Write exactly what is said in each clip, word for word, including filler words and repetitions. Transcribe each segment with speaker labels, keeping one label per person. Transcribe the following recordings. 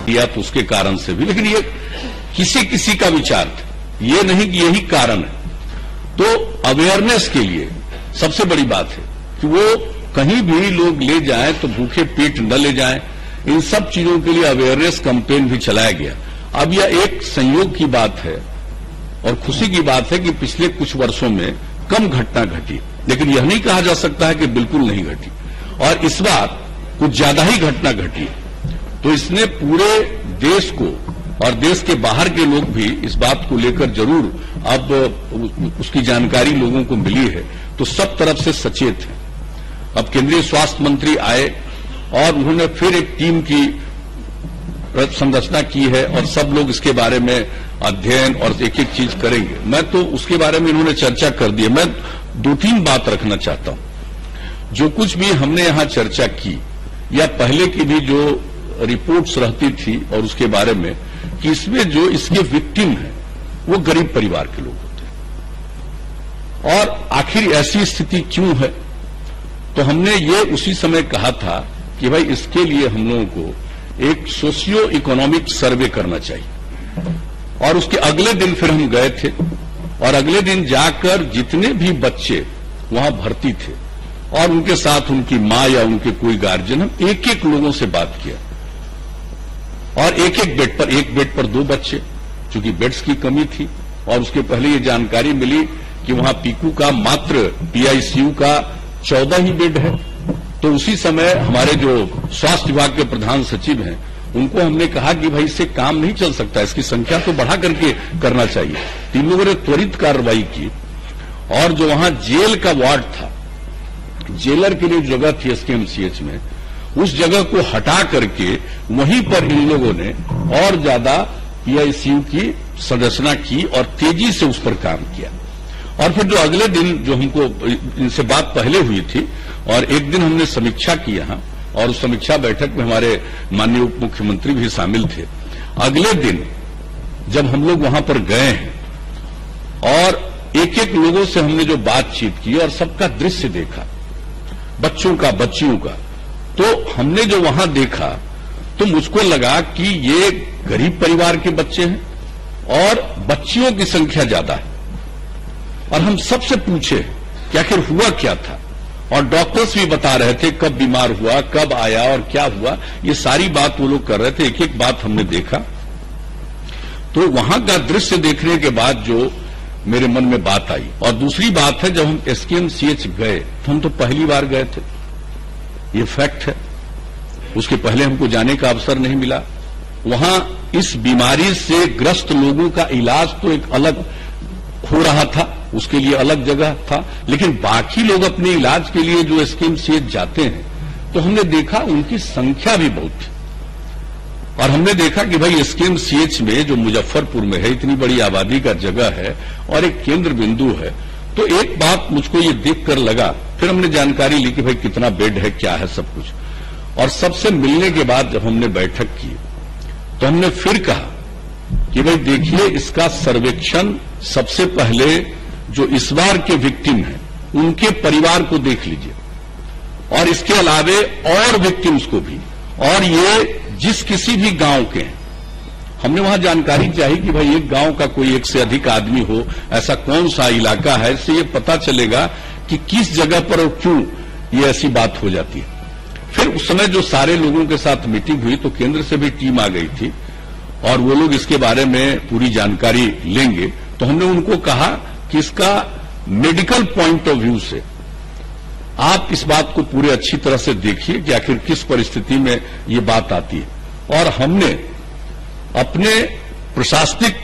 Speaker 1: दिया तो उसके कारण से भी, लेकिन ये किसी किसी का विचार था, ये नहीं कि यही कारण है। तो अवेयरनेस के लिए सबसे बड़ी बात है कि वो कहीं भी लोग ले जाएं तो भूखे पेट न ले जाएं। इन सब चीजों के लिए अवेयरनेस कैंपेन भी चलाया गया। अब यह एक संयोग की बात है और खुशी की बात है कि पिछले कुछ वर्षों में कम घटना घटी, लेकिन यह नहीं कहा जा सकता है कि बिल्कुल नहीं घटी, और इस बार कुछ ज्यादा ही घटना घटी। तो इसने पूरे देश को और देश के बाहर के लोग भी इस बात को लेकर जरूर अब उसकी जानकारी लोगों को मिली है, तो सब तरफ से सचेत है। अब केंद्रीय स्वास्थ्य मंत्री आए और उन्होंने फिर एक टीम की संरचना की है और सब लोग इसके बारे में अध्ययन और एक एक चीज करेंगे। मैं तो उसके बारे में इन्होंने चर्चा कर दी है। मैं दो तीन बात रखना चाहता हूं। जो कुछ भी हमने यहां चर्चा की या पहले की भी जो रिपोर्ट्स रहती थी और उसके बारे में कि इसमें जो इसके विक्टिम हैं वो गरीब परिवार के लोग होते हैं, और आखिर ऐसी स्थिति क्यों है, तो हमने ये उसी समय कहा था कि भाई इसके लिए हम लोगों को एक सोशियो इकोनॉमिक सर्वे करना चाहिए। और उसके अगले दिन फिर हम गए थे और अगले दिन जाकर जितने भी बच्चे वहां भर्ती थे और उनके साथ उनकी मां या उनके कोई गार्जियन, हम एक एक लोगों से बात किया और एक एक बेड पर, एक बेड पर दो बच्चे, चूंकि बेड्स की कमी थी और उसके पहले ये जानकारी मिली कि वहां पीकू का मात्र पीआईसीयू का चौदह ही बेड है। तो उसी समय हमारे जो स्वास्थ्य विभाग के प्रधान सचिव हैं उनको हमने कहा कि भाई इससे काम नहीं चल सकता, इसकी संख्या तो बढ़ा करके करना चाहिए। तीन लोगों ने त्वरित कार्रवाई की और जो वहां जेल का वार्ड था, जेलर के लिए जगह थी एसकेएमसीएच में, उस जगह को हटा करके वहीं पर इन लोगों ने और ज्यादा पीआईसीयू की संरचना की और तेजी से उस पर काम किया। और फिर जो अगले दिन जो हमको इनसे बात पहले हुई थी और एक दिन हमने समीक्षा की यहां, और उस समीक्षा बैठक में हमारे माननीय उप मुख्यमंत्री भी शामिल थे। अगले दिन जब हम लोग वहां पर गए हैं और एक एक लोगों से हमने जो बातचीत की और सबका दृश्य देखा, बच्चों का, बच्चियों का, तो हमने जो वहां देखा तो मुझको लगा कि ये गरीब परिवार के बच्चे हैं और बच्चियों की संख्या ज्यादा है। और हम सबसे पूछे कि आखिर हुआ क्या था, और डॉक्टर्स भी बता रहे थे कब बीमार हुआ, कब आया और क्या हुआ, ये सारी बात वो लोग कर रहे थे। एक एक बात हमने देखा। तो वहां का दृश्य देखने के बाद जो मेरे मन में बात आई, और दूसरी बात है जब हम एसकेएमसीएच गए तो हम तो पहली बार गए थे, ये फैक्ट है। उसके पहले हमको जाने का अवसर नहीं मिला। वहां इस बीमारी से ग्रस्त लोगों का इलाज तो एक अलग हो रहा था, उसके लिए अलग जगह था, लेकिन बाकी लोग अपने इलाज के लिए जो एसकेएमसीएच जाते हैं तो हमने देखा उनकी संख्या भी बहुत थी। और हमने देखा कि भाई एसकेएमसीएच में जो मुजफ्फरपुर में है, इतनी बड़ी आबादी का जगह है और एक केंद्र बिंदु है। तो एक बात मुझको ये देखकर लगा, फिर हमने जानकारी ली कि भाई कितना बेड है, क्या है, सब कुछ। और सबसे मिलने के बाद जब हमने बैठक की तो हमने फिर कहा कि भाई देखिए, इसका सर्वेक्षण सबसे पहले जो इस बार के विक्टिम हैं उनके परिवार को देख लीजिए, और इसके अलावे और विक्टिम्स को भी, और ये जिस किसी भी गांव के हैं। हमने वहां जानकारी चाहिए कि भाई एक गांव का कोई एक से अधिक आदमी हो, ऐसा कौन सा इलाका है, इससे ये पता चलेगा कि किस जगह पर और क्यों ये ऐसी बात हो जाती है। फिर उस समय जो सारे लोगों के साथ मीटिंग हुई तो केंद्र से भी टीम आ गई थी और वो लोग इसके बारे में पूरी जानकारी लेंगे। तो हमने उनको कहा कि इसका मेडिकल पॉइंट ऑफ व्यू से आप इस बात को पूरे अच्छी तरह से देखिए कि आखिर किस परिस्थिति में ये बात आती है। और हमने अपने प्रशासनिक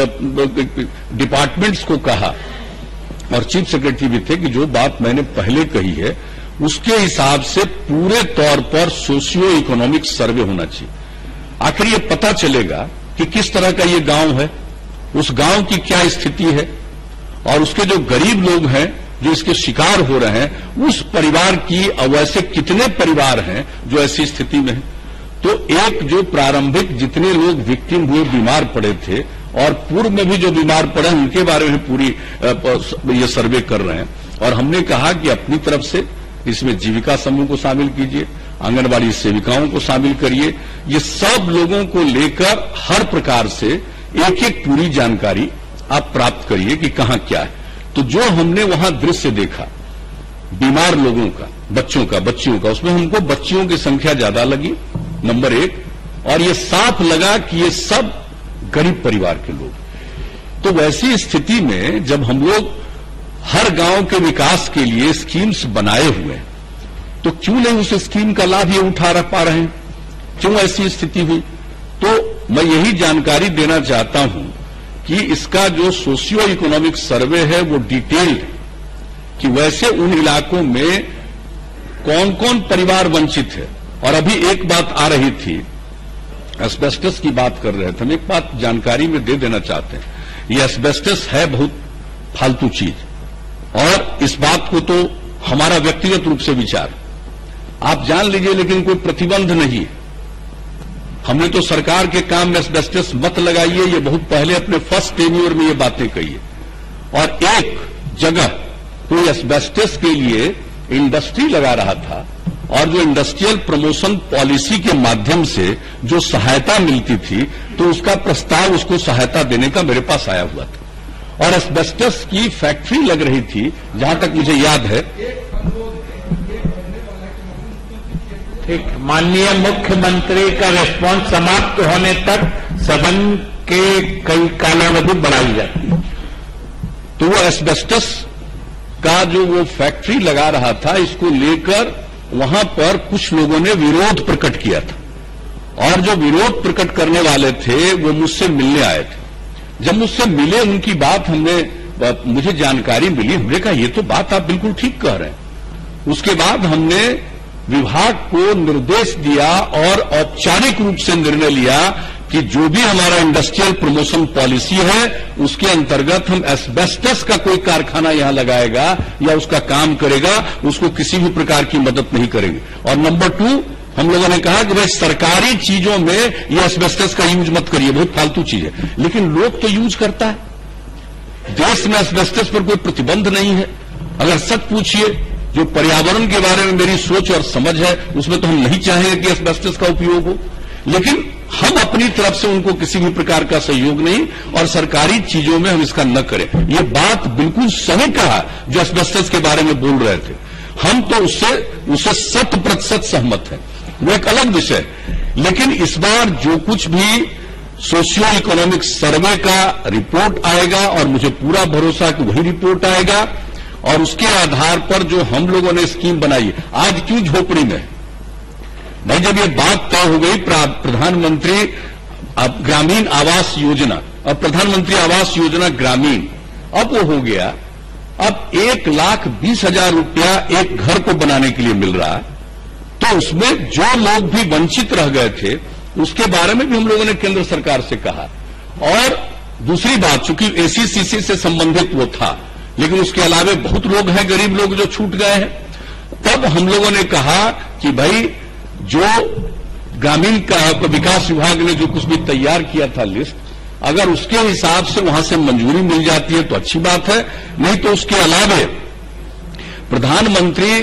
Speaker 1: डिपार्टमेंट्स को कहा, और चीफ सेक्रेटरी भी थे, कि जो बात मैंने पहले कही है उसके हिसाब से पूरे तौर पर सोशियो इकोनॉमिक सर्वे होना चाहिए। आखिर ये पता चलेगा कि किस तरह का ये गांव है, उस गांव की क्या स्थिति है, और उसके जो गरीब लोग हैं जो इसके शिकार हो रहे हैं, उस परिवार की, वैसे कितने परिवार हैं जो ऐसी स्थिति में हैं। तो एक जो प्रारंभिक जितने लोग विक्टिम हुए, बीमार पड़े थे, और पूर्व में भी जो बीमार पड़े हैं उनके बारे में पूरी ये सर्वे कर रहे हैं। और हमने कहा कि अपनी तरफ से इसमें जीविका समूह को शामिल कीजिए, आंगनबाड़ी सेविकाओं को शामिल करिए, ये सब लोगों को लेकर हर प्रकार से एक एक पूरी जानकारी आप प्राप्त करिए कि कहां क्या है। तो जो हमने वहां दृश्य देखा बीमार लोगों का, बच्चों का, बच्चियों का, उसमें हमको बच्चियों की संख्या ज्यादा लगी, नंबर एक, और ये साफ लगा कि ये सब गरीब परिवार के लोग। तो वैसी स्थिति में जब हम लोग हर गांव के विकास के लिए स्कीम्स बनाए हुए हैं, तो क्यों नहीं उस स्कीम का लाभ ये उठा रख पा रहे हैं? क्यों ऐसी स्थिति हुई? तो मैं यही जानकारी देना चाहता हूं कि इसका जो सोशियो इकोनॉमिक सर्वे है वो डिटेल्ड है कि वैसे उन इलाकों में कौन कौन परिवार वंचित है। और अभी एक बात आ रही थी, एस्बेस्टस की बात कर रहे थे, हम एक बात जानकारी में दे देना चाहते हैं, ये एस्बेस्टस है बहुत फालतू चीज, और इस बात को तो हमारा व्यक्तिगत रूप से विचार आप जान लीजिए, लेकिन कोई प्रतिबंध नहीं है। हमने तो सरकार के काम में एस्बेस्टस मत लगाइए, ये बहुत पहले अपने फर्स्ट टेन्योर में ये बातें कही है। और एक जगह कोई एस्बेस्टस के लिए इंडस्ट्री लगा रहा था, और जो इंडस्ट्रियल प्रमोशन पॉलिसी के माध्यम से जो सहायता मिलती थी, तो उसका प्रस्ताव, उसको सहायता देने का मेरे पास आया हुआ था। और एस्बेस्टस की फैक्ट्री लग रही थी, जहां तक मुझे याद है।
Speaker 2: ठीक, माननीय मुख्यमंत्री का रिस्पांस समाप्त होने तक सदन के कई कालावधि बढ़ाई जाती है।
Speaker 1: तो वो एस्बेस्टस का जो वो फैक्ट्री लगा रहा था, इसको लेकर वहां पर कुछ लोगों ने विरोध प्रकट किया था, और जो विरोध प्रकट करने वाले थे वो मुझसे मिलने आए थे। जब मुझसे मिले, उनकी बात हमने, मुझे जानकारी मिली, हमने कहा ये तो बात आप बिल्कुल ठीक कह रहे हैं। उसके बाद हमने विभाग को निर्देश दिया और औपचारिक रूप से निर्णय लिया कि जो भी हमारा इंडस्ट्रियल प्रमोशन पॉलिसी है, उसके अंतर्गत हम एस्बेस्टस का कोई कारखाना यहां लगाएगा या उसका काम करेगा, उसको किसी भी प्रकार की मदद नहीं करेंगे। और नंबर टू, हम लोगों ने कहा कि भाई सरकारी चीजों में ये एस्बेस्टस का यूज मत करिए, बहुत फालतू चीज है। लेकिन लोग तो यूज करता है। देश में एस्बेस्टस पर कोई प्रतिबंध नहीं है। अगर सच पूछिए, जो पर्यावरण के बारे में मेरी सोच और समझ है, उसमें तो हम नहीं चाहेंगे कि एस्बेस्टस का उपयोग हो, लेकिन हम अपनी तरफ से उनको किसी भी प्रकार का सहयोग नहीं, और सरकारी चीजों में हम इसका न करें। ये बात बिल्कुल सही कहा जो एस्बेस्टस के बारे में बोल रहे थे, हम तो उससे उससे शत प्रतिशत सहमत हैं, वो एक अलग विषय। लेकिन इस बार जो कुछ भी सोशियो इकोनॉमिक सर्वे का रिपोर्ट आएगा, और मुझे पूरा भरोसा है कि वही रिपोर्ट आएगा, और उसके आधार पर जो हम लोगों ने स्कीम बनाई है। आज क्यों झोपड़ी में भाई, जब ये बात तय हो गई प्रधानमंत्री ग्रामीण आवास योजना और प्रधानमंत्री आवास योजना ग्रामीण, अब वो हो गया, अब एक लाख बीस हजार रुपया एक घर को बनाने के लिए मिल रहा है। तो उसमें जो लोग भी वंचित रह गए थे, उसके बारे में भी हम लोगों ने केंद्र सरकार से कहा। और दूसरी बात, चूंकि एसीसीसी से संबंधित वो था, लेकिन उसके अलावा बहुत लोग हैं, गरीब लोग जो छूट गए हैं, तब हम लोगों ने कहा कि भाई जो ग्रामीण का विकास विभाग ने जो कुछ भी तैयार किया था लिस्ट, अगर उसके हिसाब से वहां से मंजूरी मिल जाती है तो अच्छी बात है, नहीं तो उसके अलावा प्रधानमंत्री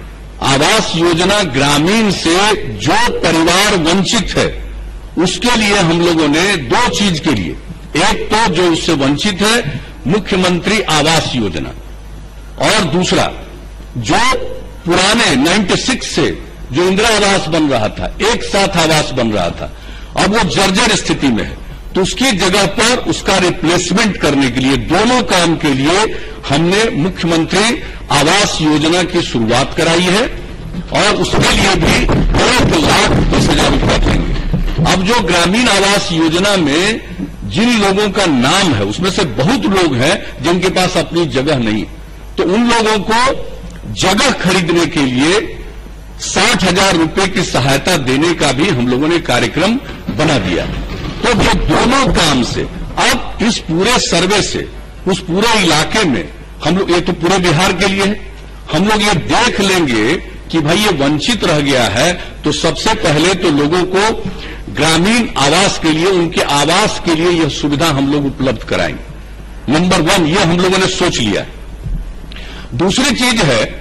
Speaker 1: आवास योजना ग्रामीण से जो परिवार वंचित है, उसके लिए हम लोगों ने दो चीज के लिए, एक तो जो उससे वंचित है मुख्यमंत्री आवास योजना, और दूसरा जो पुराने छियानवे से जो इंदिरा आवास बन रहा था, एक साथ आवास बन रहा था, अब वो जर्जर स्थिति में है, तो उसकी जगह पर उसका रिप्लेसमेंट करने के लिए, दोनों काम के लिए हमने मुख्यमंत्री आवास योजना की शुरुआत कराई है, और उसके लिए भी एक लाख दस हजार रुपया देंगे। अब जो ग्रामीण आवास योजना में जिन लोगों का नाम है, उसमें से बहुत लोग हैं जिनके पास अपनी जगह नहीं, तो उन लोगों को जगह खरीदने के लिए साठ हजार रुपये की सहायता देने का भी हम लोगों ने कार्यक्रम बना दिया। तो ये दोनों काम से, अब इस पूरे सर्वे से उस पूरे इलाके में हम लोग, ये तो पूरे बिहार के लिए है, हम लोग ये देख लेंगे कि भाई ये वंचित रह गया है, तो सबसे पहले तो लोगों को ग्रामीण आवास के लिए, उनके आवास के लिए यह सुविधा हम लोग उपलब्ध कराएंगे। नंबर वन, ये हम लोगों ने सोच लिया। दूसरी चीज है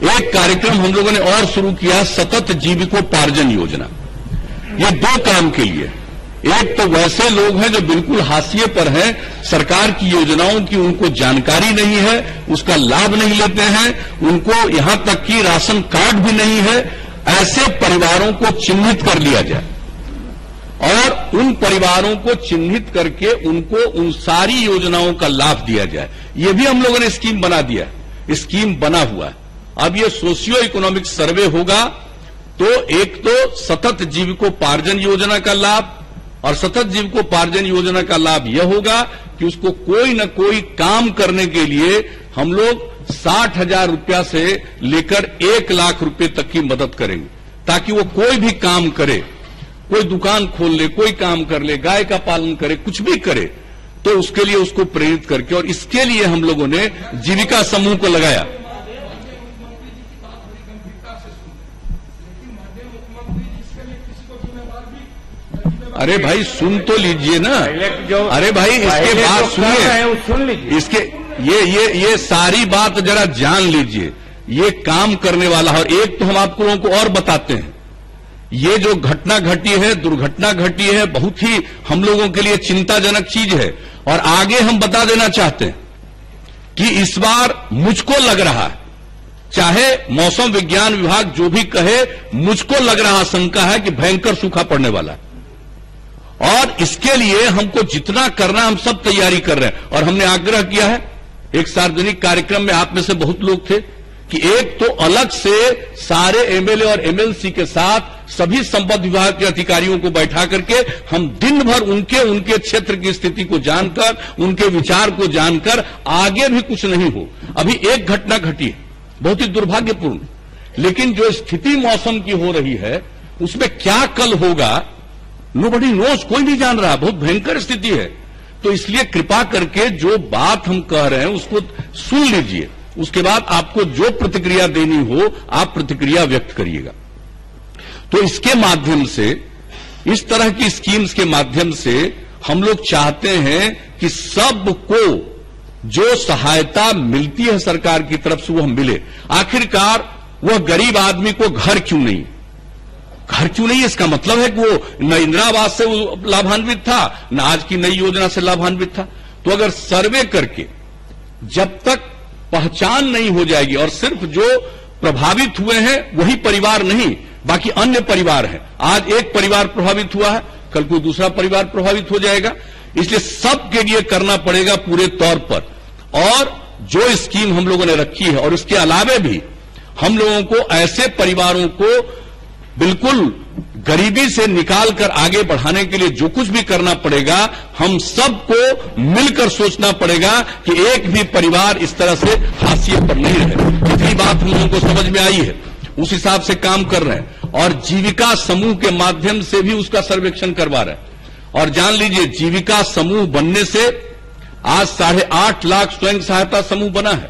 Speaker 1: एक कार्यक्रम हम लोगों ने और शुरू किया, सतत जीविकोपार्जन योजना। ये दो काम के लिए, एक तो वैसे लोग हैं जो बिल्कुल हाशिए पर हैं, सरकार की योजनाओं की उनको जानकारी नहीं है, उसका लाभ नहीं लेते हैं, उनको यहां तक कि राशन कार्ड भी नहीं है, ऐसे परिवारों को चिन्हित कर लिया जाए और उन परिवारों को चिन्हित करके उनको उन सारी योजनाओं का लाभ दिया जाए। ये भी हम लोगों ने स्कीम बना दिया है, स्कीम बना हुआ है। अब ये सोशियो इकोनॉमिक सर्वे होगा तो एक तो सतत जीविकोपार्जन योजना का लाभ, और सतत जीविकोपार्जन योजना का लाभ यह होगा कि उसको कोई न कोई काम करने के लिए हम लोग साठ हजार रुपया से लेकर एक लाख रुपए तक की मदद करेंगे, ताकि वो कोई भी काम करे, कोई दुकान खोल ले, कोई काम कर ले, गाय का पालन करे, कुछ भी करे, तो उसके लिए उसको प्रेरित करके, और इसके लिए हम लोगों ने जीविका समूह को लगाया। अरे भाई सुन तो लीजिए ना, अरे भाई इसके बाद सुनिए,
Speaker 2: सुन लीजिए,
Speaker 1: इसके ये ये ये सारी बात जरा जान लीजिए। ये काम करने वाला है। और एक तो हम आपको लोगों को और बताते हैं, ये जो घटना घटी है, दुर्घटना घटी है, बहुत ही हम लोगों के लिए चिंताजनक चीज है। और आगे हम बता देना चाहते हैं कि इस बार मुझको लग रहा है, चाहे मौसम विज्ञान विभाग जो भी कहे, मुझको लग रहा शंका है कि भयंकर सूखा पड़ने वाला है। और इसके लिए हमको जितना करना हम सब तैयारी कर रहे हैं। और हमने आग्रह किया है, एक सार्वजनिक कार्यक्रम में आप में से बहुत लोग थे, कि एक तो अलग से सारे एमएलए और एमएलसी के साथ सभी संबद्ध विभाग के अधिकारियों को बैठा करके हम दिन भर उनके उनके क्षेत्र की स्थिति को जानकर, उनके विचार को जानकर, आगे भी कुछ नहीं हो। अभी एक घटना घटी है बहुत ही दुर्भाग्यपूर्ण, लेकिन जो स्थिति मौसम की हो रही है उसमें क्या कल होगा नोबडी नोज, कोई नहीं जान रहा, बहुत भयंकर स्थिति है। तो इसलिए कृपा करके जो बात हम कह रहे हैं उसको सुन लीजिए, उसके बाद आपको जो प्रतिक्रिया देनी हो आप प्रतिक्रिया व्यक्त करिएगा। तो इसके माध्यम से, इस तरह की स्कीम्स के माध्यम से हम लोग चाहते हैं कि सबको जो सहायता मिलती है सरकार की तरफ से वह मिले। आखिरकार वह गरीब आदमी को घर क्यों नहीं, घर क्यों नहीं, इसका मतलब है कि वो न इंदिरा आवास से लाभान्वित था, न आज की नई योजना से लाभान्वित था। तो अगर सर्वे करके जब तक पहचान नहीं हो जाएगी, और सिर्फ जो प्रभावित हुए हैं वही परिवार नहीं, बाकी अन्य परिवार हैं, आज एक परिवार प्रभावित हुआ है, कल कोई दूसरा परिवार प्रभावित हो जाएगा, इसलिए सबके लिए करना पड़ेगा पूरे तौर पर। और जो स्कीम हम लोगों ने रखी है, और उसके अलावे भी हम लोगों को ऐसे परिवारों को बिल्कुल गरीबी से निकालकर आगे बढ़ाने के लिए जो कुछ भी करना पड़ेगा, हम सबको मिलकर सोचना पड़ेगा कि एक भी परिवार इस तरह से हाशिए पर नहीं रहे। जितनी बात हम लोगों को समझ में आई है उस हिसाब से काम कर रहे हैं, और जीविका समूह के माध्यम से भी उसका सर्वेक्षण करवा रहे हैं। और जान लीजिए, जीविका समूह बनने से आज साढ़े आठ लाख स्वयं सहायता समूह बना है,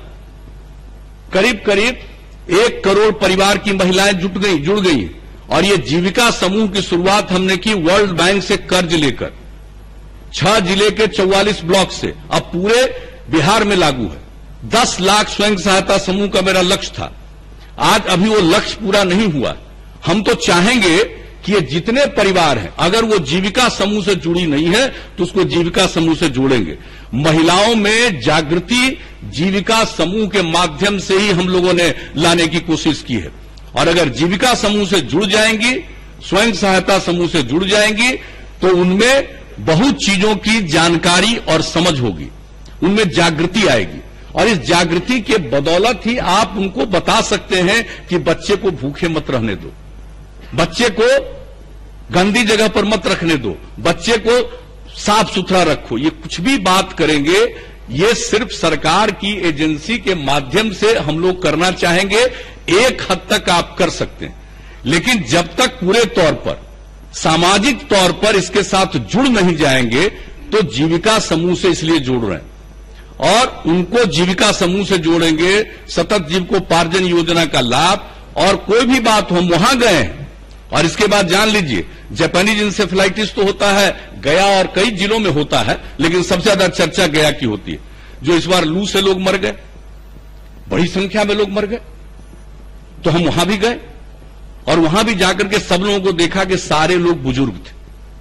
Speaker 1: करीब करीब एक करोड़ परिवार की महिलाएं जुट गई जुड़ गई। और ये जीविका समूह की शुरुआत हमने की वर्ल्ड बैंक से कर्ज लेकर, छह जिले के चौवालीस ब्लॉक से, अब पूरे बिहार में लागू है। दस लाख स्वयं सहायता समूह का मेरा लक्ष्य था, आज अभी वो लक्ष्य पूरा नहीं हुआ। हम तो चाहेंगे कि ये जितने परिवार हैं, अगर वो जीविका समूह से जुड़ी नहीं है तो उसको जीविका समूह से जोड़ेंगे। महिलाओं में जागृति जीविका समूह के माध्यम से ही हम लोगों ने लाने की कोशिश की है। और अगर जीविका समूह से जुड़ जाएंगी, स्वयं सहायता समूह से जुड़ जाएंगी, तो उनमें बहुत चीजों की जानकारी और समझ होगी, उनमें जागृति आएगी। और इस जागृति के बदौलत ही आप उनको बता सकते हैं कि बच्चे को भूखे मत रहने दो, बच्चे को गंदी जगह पर मत रखने दो, बच्चे को साफ सुथरा रखो। ये कुछ भी बात करेंगे, ये सिर्फ सरकार की एजेंसी के माध्यम से हम लोग करना चाहेंगे। एक हद तक आप कर सकते हैं, लेकिन जब तक पूरे तौर पर सामाजिक तौर पर इसके साथ जुड़ नहीं जाएंगे तो जीविका समूह से इसलिए जोड़ रहे हैं। और उनको जीविका समूह से जोड़ेंगे, सतत जीविकोपार्जन योजना का लाभ। और कोई भी बात हो, हम वहां गए हैं, और इसके बाद जान लीजिए जापानीज इंसेफ्लाइटिस तो होता है, गया और कई जिलों में होता है, लेकिन सबसे ज्यादा चर्चा गया की होती है। जो इस बार लू से लोग मर गए, बड़ी संख्या में लोग मर गए, तो हम वहां भी गए और वहां भी जाकर के सब लोगों को देखा कि सारे लोग बुजुर्ग थे,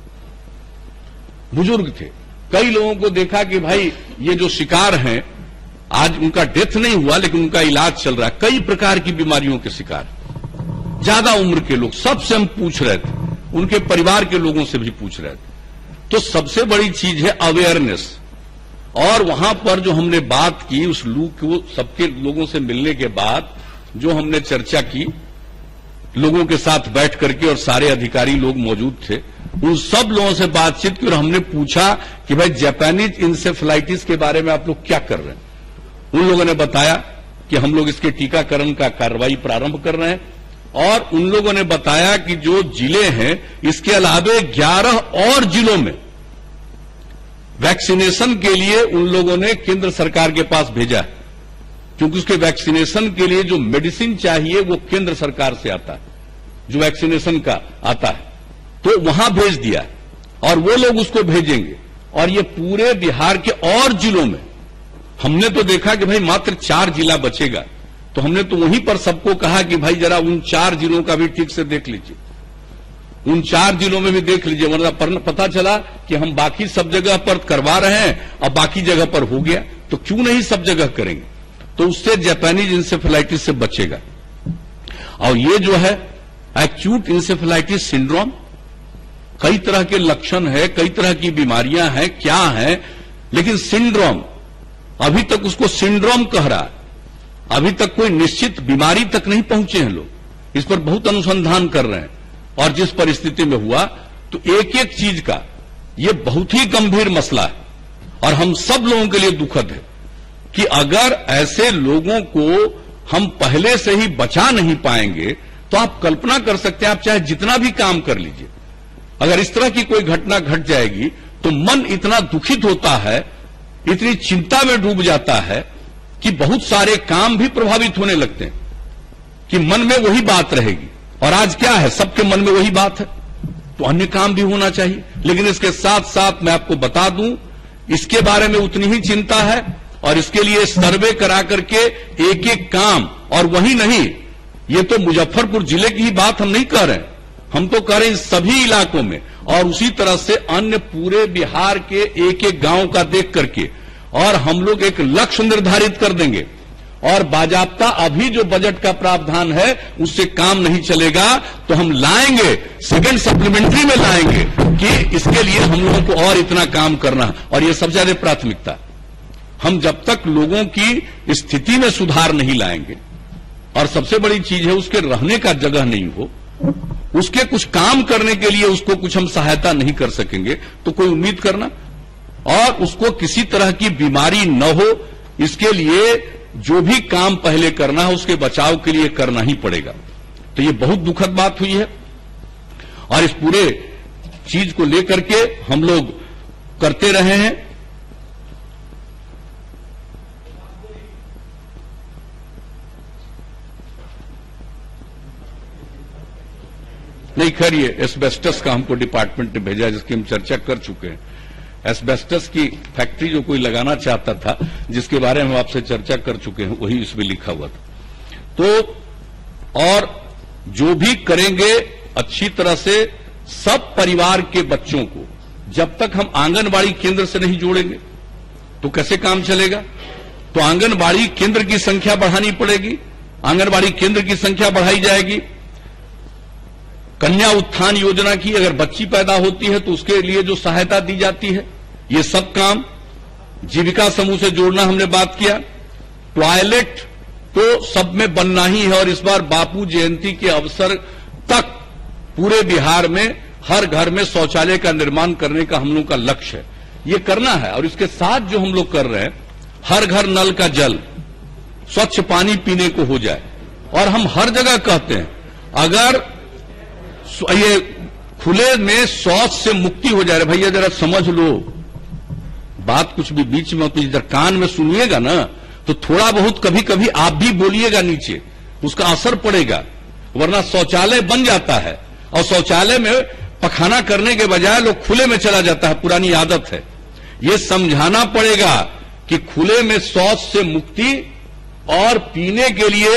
Speaker 1: बुजुर्ग थे। कई लोगों को देखा कि भाई ये जो शिकार हैं, आज उनका डेथ नहीं हुआ लेकिन उनका इलाज चल रहा है, कई प्रकार की बीमारियों के शिकार, ज्यादा उम्र के लोग, सबसे हम पूछ रहे थे, उनके परिवार के लोगों से भी पूछ रहे थे। तो सबसे बड़ी चीज है अवेयरनेस। और वहां पर जो हमने बात की, उस लू को सबके लोगों से मिलने के बाद जो हमने चर्चा की, लोगों के साथ बैठ करके, और सारे अधिकारी लोग मौजूद थे, उन सब लोगों से बातचीत की और हमने पूछा कि भाई जापानीज इंसेफेलाइटिस के बारे में आप लोग क्या कर रहे हैं। उन लोगों ने बताया कि हम लोग इसके टीकाकरण का कार्रवाई प्रारंभ कर रहे हैं, और उन लोगों ने बताया कि जो जिले हैं, इसके अलावा ग्यारह और जिलों में वैक्सीनेशन के लिए उन लोगों ने केंद्र सरकार के पास भेजा है, क्योंकि उसके वैक्सीनेशन के लिए जो मेडिसिन चाहिए वो केंद्र सरकार से आता है, जो वैक्सीनेशन का आता है, तो वहां भेज दिया है और वो लोग उसको भेजेंगे। और ये पूरे बिहार के और जिलों में हमने तो देखा कि भाई मात्र चार जिला बचेगा, तो हमने तो वहीं पर सबको कहा कि भाई जरा उन चार जिलों का भी ठीक से देख लीजिए, उन चार जिलों में भी देख लीजिए, वरना पता चला कि हम बाकी सब जगह पर करवा रहे हैं और बाकी जगह पर हो गया, तो क्यों नहीं सब जगह करेंगे। तो उससे जापानीज इंसेफेलाइटिस से बचेगा। और ये जो है एक्यूट इंसेफेलाइटिस सिंड्रोम, कई तरह के लक्षण है, कई तरह की बीमारियां हैं, क्या है, लेकिन सिंड्रोम अभी तक उसको सिंड्रोम कह रहा है, अभी तक कोई निश्चित बीमारी तक नहीं पहुंचे हैं लोग। इस पर बहुत अनुसंधान कर रहे हैं, और जिस परिस्थिति में हुआ, तो एक एक चीज का ये बहुत ही गंभीर मसला है और हम सब लोगों के लिए दुखद है कि अगर ऐसे लोगों को हम पहले से ही बचा नहीं पाएंगे, तो आप कल्पना कर सकते हैं, आप चाहे जितना भी काम कर लीजिए, अगर इस तरह की कोई घटना घट जाएगी तो मन इतना दुखित होता है, इतनी चिंता में डूब जाता है कि बहुत सारे काम भी प्रभावित होने लगते हैं, कि मन में वही बात रहेगी। और आज क्या है, सबके मन में वही बात है, तो अन्य काम भी होना चाहिए। लेकिन इसके साथ साथ मैं आपको बता दूं, इसके बारे में उतनी ही चिंता है, और इसके लिए सर्वे करा करके एक एक काम, और वही नहीं, ये तो मुजफ्फरपुर जिले की ही बात हम नहीं कर रहे हैं, हम तो कह रहे हैं सभी इलाकों में, और उसी तरह से अन्य पूरे बिहार के एक एक गांव का देख करके, और हम लोग एक लक्ष्य निर्धारित कर देंगे। और बाजाप्ता अभी जो बजट का प्रावधान है उससे काम नहीं चलेगा, तो हम लाएंगे, सेकेंड सप्लीमेंट्री में लाएंगे कि इसके लिए हम लोगों को और इतना काम करना, और ये सबसे ज्यादा प्राथमिकता। हम जब तक लोगों की स्थिति में सुधार नहीं लाएंगे, और सबसे बड़ी चीज है उसके रहने का जगह नहीं हो, उसके कुछ काम करने के लिए उसको कुछ हम सहायता नहीं कर सकेंगे, तो कोई उम्मीद करना, और उसको किसी तरह की बीमारी न हो, इसके लिए जो भी काम पहले करना है उसके बचाव के लिए करना ही पड़ेगा। तो ये बहुत दुखद बात हुई है, और इस पूरे चीज को लेकर के हम लोग करते रहे हैं। नहीं, खैर ये एस्बेस्टस का हमको डिपार्टमेंट ने भेजा, जिसकी हम चर्चा कर चुके हैं। एस्बेस्टस की फैक्ट्री जो कोई लगाना चाहता था, जिसके बारे में हम आपसे चर्चा कर चुके हैं, वही इसमें लिखा हुआ था। तो और जो भी करेंगे अच्छी तरह से, सब परिवार के बच्चों को जब तक हम आंगनबाड़ी केंद्र से नहीं जोड़ेंगे तो कैसे काम चलेगा। तो आंगनबाड़ी केंद्र की संख्या बढ़ानी पड़ेगी, आंगनबाड़ी केंद्र की संख्या बढ़ाई जाएगी। कन्या उत्थान योजना की अगर बच्ची पैदा होती है तो उसके लिए जो सहायता दी जाती है, ये सब काम, जीविका समूह से जोड़ना हमने बात किया। टॉयलेट तो सब में बनना ही है, और इस बार बापू जयंती के अवसर तक पूरे बिहार में हर घर में शौचालय का निर्माण करने का हम लोग का लक्ष्य है, ये करना है। और इसके साथ जो हम लोग कर रहे हैं, हर घर नल का जल, स्वच्छ पानी पीने को हो जाए। और हम हर जगह कहते हैं, अगर ये खुले में शौच से मुक्ति हो जाए, भैया जरा समझ लो बात, कुछ भी बीच में तो इधर कान में सुनिएगा ना, तो थोड़ा बहुत कभी कभी आप भी बोलिएगा नीचे, उसका असर पड़ेगा। वरना शौचालय बन जाता है और शौचालय में पखाना करने के बजाय लोग खुले में चला जाता है, पुरानी आदत है। ये समझाना पड़ेगा कि खुले में शौच से मुक्ति और पीने के लिए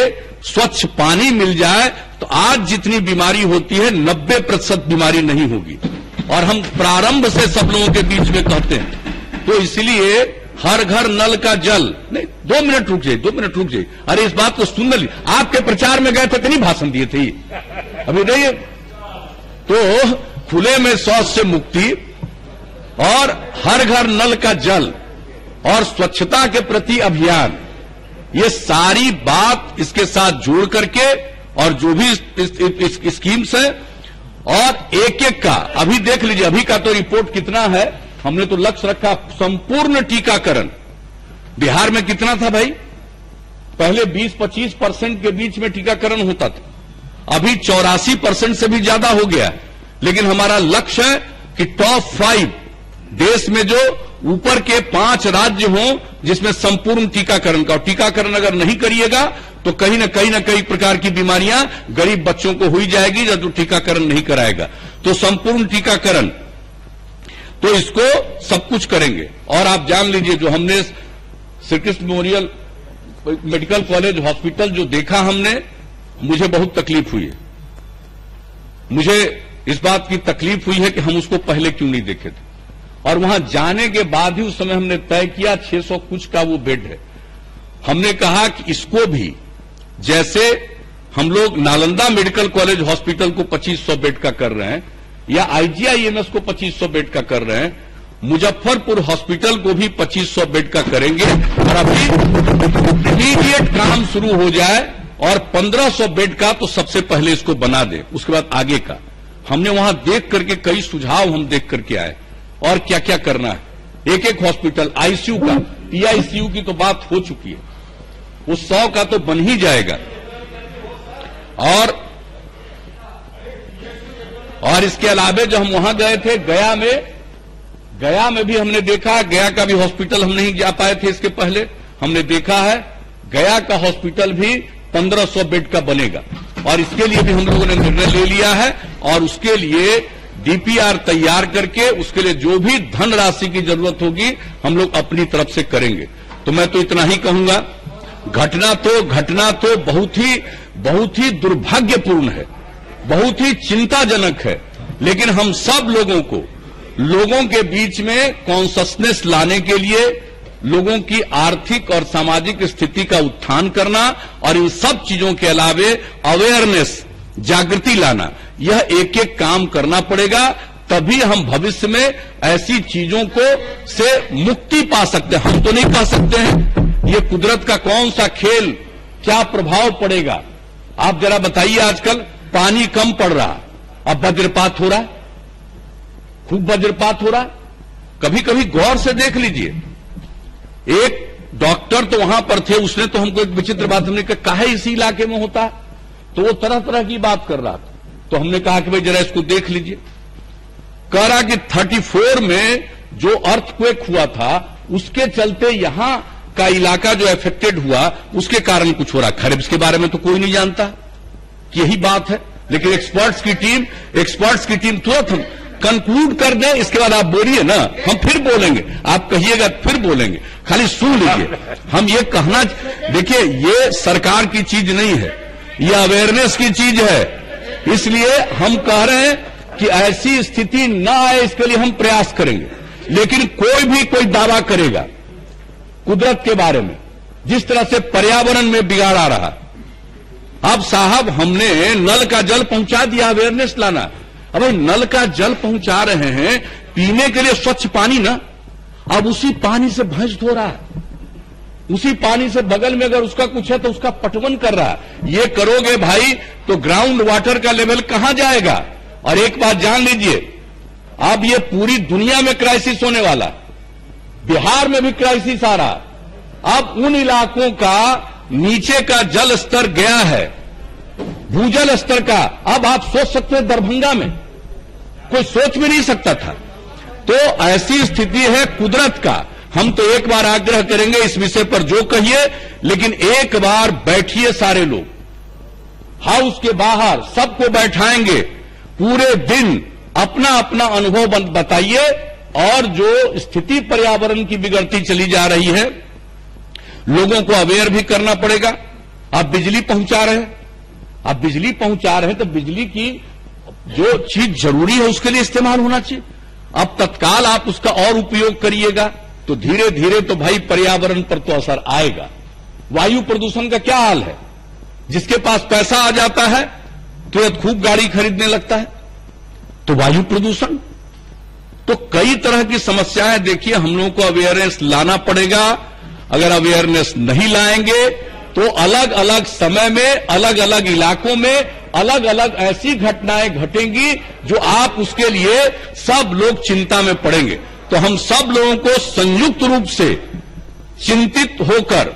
Speaker 1: स्वच्छ पानी मिल जाए तो आज जितनी बीमारी होती है नब्बे प्रतिशत बीमारी नहीं होगी। और हम प्रारंभ से सब लोगों के बीच में कहते हैं, तो इसलिए हर घर नल का जल। नहीं, दो मिनट रुक जाइए, दो मिनट रुक जाइए। अरे इस बात को सुन ली, आपके प्रचार में गए थे कि नहीं भाषण दिए थे? अभी नहीं। तो खुले में शौच से मुक्ति और हर घर नल का जल और स्वच्छता के प्रति अभियान, ये सारी बात इसके साथ जोड़ करके और जो भी स्कीम्स है और एक एक का अभी देख लीजिए। अभी का तो रिपोर्ट कितना है, हमने तो लक्ष्य रखा संपूर्ण टीकाकरण। बिहार में कितना था भाई? पहले बीस पच्चीस परसेंट के बीच में टीकाकरण होता था, अभी चौरासी परसेंट से भी ज्यादा हो गया। लेकिन हमारा लक्ष्य है कि टॉप फाइव देश में जो ऊपर के पांच राज्य हों जिसमें संपूर्ण टीकाकरण का। और टीकाकरण अगर नहीं करिएगा तो कहीं ना कहीं ना कई प्रकार की बीमारियां गरीब बच्चों को हुई जाएगी जब तो टीकाकरण नहीं कराएगा। तो संपूर्ण टीकाकरण, तो इसको सब कुछ करेंगे। और आप जान लीजिए, जो हमने Shri Krishna memorial medical college hospital जो देखा हमने, मुझे बहुत तकलीफ हुई है। मुझे इस बात की तकलीफ हुई है कि हम उसको पहले क्यों नहीं देखे थे। और वहां जाने के बाद ही उस समय हमने तय किया छह सौ कुछ का वो बेड है। हमने कहा कि इसको भी, जैसे हम लोग नालंदा मेडिकल कॉलेज हॉस्पिटल को पच्चीस सौ बेड का कर रहे हैं या आईजीआईएमएस को पच्चीस सौ बेड का कर रहे हैं, मुजफ्फरपुर हॉस्पिटल को भी पच्चीस सौ बेड का करेंगे। और अभी इमीडिएट काम शुरू हो जाए और पंद्रह सौ बेड का तो सबसे पहले इसको बना दे, उसके बाद आगे का। हमने वहां देख करके कई सुझाव हम देख करके आए और क्या क्या करना है। एक एक हॉस्पिटल, आईसीयू का, पीआईसीयू की तो बात हो चुकी है, वो सौ का तो बन ही जाएगा। और और इसके अलावा जो हम वहां गए थे गया में, गया में भी हमने देखा, गया का भी हॉस्पिटल हम नहीं जा पाए थे इसके पहले, हमने देखा है गया का हॉस्पिटल भी पंद्रह सौ बेड का बनेगा। और इसके लिए भी हम लोगों ने निर्णय ले लिया है और उसके लिए डीपीआर तैयार करके उसके लिए जो भी धनराशि की जरूरत होगी हम लोग अपनी तरफ से करेंगे। तो मैं तो इतना ही कहूंगा, घटना तो घटना तो बहुत ही बहुत ही दुर्भाग्यपूर्ण है, बहुत ही चिंताजनक है। लेकिन हम सब लोगों को लोगों के बीच में कॉन्शसनेस लाने के लिए, लोगों की आर्थिक और सामाजिक स्थिति का उत्थान करना और इन सब चीजों के अलावे अवेयरनेस, जागृति लाना, यह एक एक काम करना पड़ेगा। तभी हम भविष्य में ऐसी चीजों को से मुक्ति पा सकते हैं। हम तो नहीं पा सकते हैं, ये कुदरत का कौन सा खेल, क्या प्रभाव पड़ेगा आप जरा बताइए। आजकल पानी कम पड़ रहा, अब वज्रपात हो रहा है, खूब वज्रपात हो रहा है। कभी कभी गौर से देख लीजिए, एक डॉक्टर तो वहां पर थे, उसने तो हमको एक विचित्र बात, हमने कहा काहे इसी इलाके में होता है, तो वो तरह तरह की बात कर रहा था। तो हमने कहा कि भाई जरा इसको देख लीजिए। कह रहा कि चौंतीस में जो अर्थक्वेक हुआ था उसके चलते यहां का इलाका जो अफेक्टेड हुआ उसके कारण कुछ हो रहा। खैर इसके बारे में तो कोई नहीं जानता कि यही बात है, लेकिन एक्सपर्ट्स की टीम एक्सपर्ट्स की टीम तुरंत हम कंक्लूड कर दें, इसके बाद आप बोलिए ना, हम फिर बोलेंगे, आप कहिएगा फिर बोलेंगे, खाली सुन लीजिए। हम ये कहना, देखिए ये सरकार की चीज नहीं है, ये अवेयरनेस की चीज है। इसलिए हम कह रहे हैं कि ऐसी स्थिति न आए, इसके लिए हम प्रयास करेंगे। लेकिन कोई भी कोई दावा करेगा कुदरत के बारे में, जिस तरह से पर्यावरण में बिगाड़ आ रहा, अब साहब हमने नल का जल पहुंचा दिया, अवेयरनेस लाना। अब नल का जल पहुंचा रहे हैं, पीने के लिए स्वच्छ पानी ना, अब उसी पानी से भैंस धो रहा है, उसी पानी से बगल में अगर उसका कुछ है तो उसका पटवन कर रहा है। ये करोगे भाई तो ग्राउंड वाटर का लेवल कहां जाएगा। और एक बात जान लीजिए, अब ये पूरी दुनिया में क्राइसिस होने वाला, बिहार में भी क्राइसिस आ रहा। अब उन इलाकों का नीचे का जल स्तर गया है, भूजल स्तर का। अब आप सोच सकते हैं दरभंगा में, कोई सोच भी नहीं सकता था। तो ऐसी स्थिति है कुदरत का। हम तो एक बार आग्रह करेंगे इस विषय पर जो कहिए, लेकिन एक बार बैठिए सारे लोग, हाउस के बाहर सबको बैठाएंगे, पूरे दिन अपना अपना अनुभव बताइए। और जो स्थिति पर्यावरण की बिगड़ती चली जा रही है, लोगों को अवेयर भी करना पड़ेगा। आप बिजली पहुंचा रहे हैं, आप बिजली पहुंचा रहे हैं तो बिजली की जो चीज जरूरी है उसके लिए इस्तेमाल होना चाहिए। अब तत्काल आप उसका और उपयोग करिएगा तो धीरे धीरे तो भाई पर्यावरण पर तो असर आएगा। वायु प्रदूषण का क्या हाल है? जिसके पास पैसा आ जाता है तुरंत खूब गाड़ी खरीदने लगता है, तो वायु प्रदूषण। तो कई तरह की समस्याएं, देखिए हम लोगों को अवेयरनेस लाना पड़ेगा। अगर अवेयरनेस नहीं लाएंगे तो अलग अलग समय में अलग अलग इलाकों में अलग अलग ऐसी घटनाएं घटेंगी जो आप उसके लिए सब लोग चिंता में पड़ेंगे। तो हम सब लोगों को संयुक्त रूप से चिंतित होकर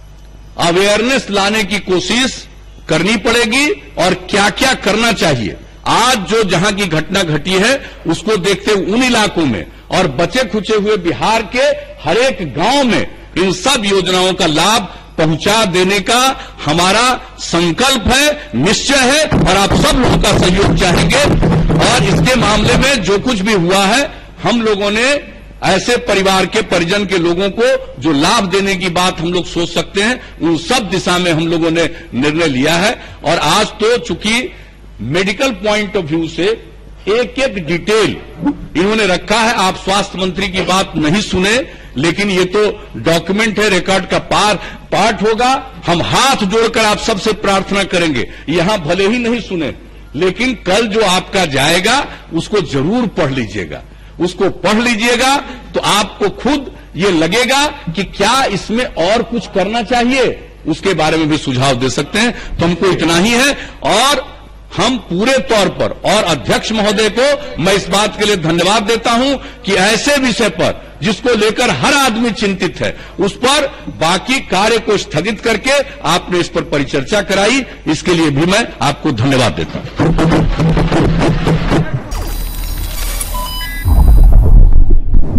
Speaker 1: अवेयरनेस लाने की कोशिश करनी पड़ेगी और क्या क्या करना चाहिए। आज जो जहां की घटना घटी है उसको देखते हुए उन इलाकों में और बचे खुचे हुए बिहार के हर एक गांव में इन सब योजनाओं का लाभ पहुंचा देने का हमारा संकल्प है, निश्चय है, और आप सब लोगों का सहयोग चाहेंगे। और इसके मामले में जो कुछ भी हुआ है, हम लोगों ने ऐसे परिवार के परिजन के लोगों को जो लाभ देने की बात हम लोग सोच सकते हैं, उन सब दिशा में हम लोगों ने निर्णय लिया है। और आज तो चूंकि मेडिकल पॉइंट ऑफ व्यू से एक एक डिटेल इन्होंने रखा है। आप स्वास्थ्य मंत्री की बात नहीं सुने, लेकिन ये तो डॉक्यूमेंट है, रिकॉर्ड का पार पार्ट होगा। हम हाथ जोड़कर आप सबसे प्रार्थना करेंगे, यहां भले ही नहीं सुने, लेकिन कल जो आपका जाएगा उसको जरूर पढ़ लीजिएगा। उसको पढ़ लीजिएगा तो आपको खुद ये लगेगा कि क्या इसमें और कुछ करना चाहिए, उसके बारे में भी सुझाव दे सकते हैं। तो हमको इतना ही है। और हम पूरे तौर पर, और अध्यक्ष महोदय को मैं इस बात के लिए धन्यवाद देता हूं कि ऐसे विषय पर जिसको लेकर हर आदमी चिंतित है, उस पर बाकी कार्य को स्थगित करके आपने इस पर परिचर्चा कराई, इसके लिए भी मैं आपको धन्यवाद देता हूं।